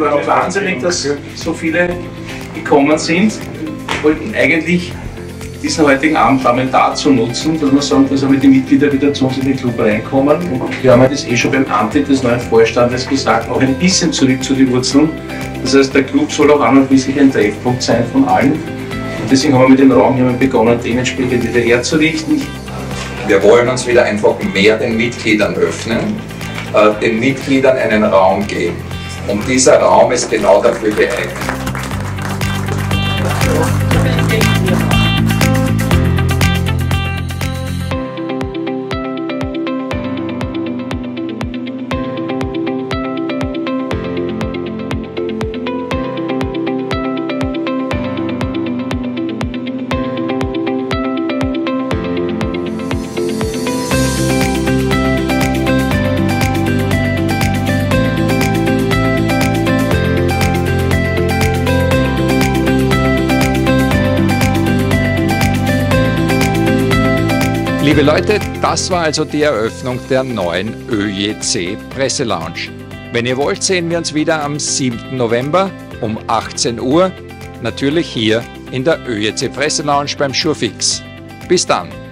freue mich wahnsinnig, dass so viele gekommen sind. Wir wollten eigentlich diesen heutigen Abend damit dazu nutzen, dass wir sagen, dass die Mitglieder wieder zu uns in den Club reinkommen. Und wir haben das schon beim Antritt des neuen Vorstandes gesagt, auch ein bisschen zurück zu den Wurzeln. Das heißt, der Club soll auch an und für sich ein Treffpunkt sein von allen. Und deswegen haben wir mit dem Raum hier begonnen, dementsprechend wieder herzurichten. Wir wollen uns wieder einfach mehr den Mitgliedern öffnen, den Mitgliedern einen Raum geben. Und dieser Raum ist genau dafür geeignet. Liebe Leute, das war also die Eröffnung der neuen ÖJC Presselounge. Wenn ihr wollt, sehen wir uns wieder am 7. November um 18 Uhr, natürlich hier in der ÖJC Presselounge beim Surefix. Bis dann!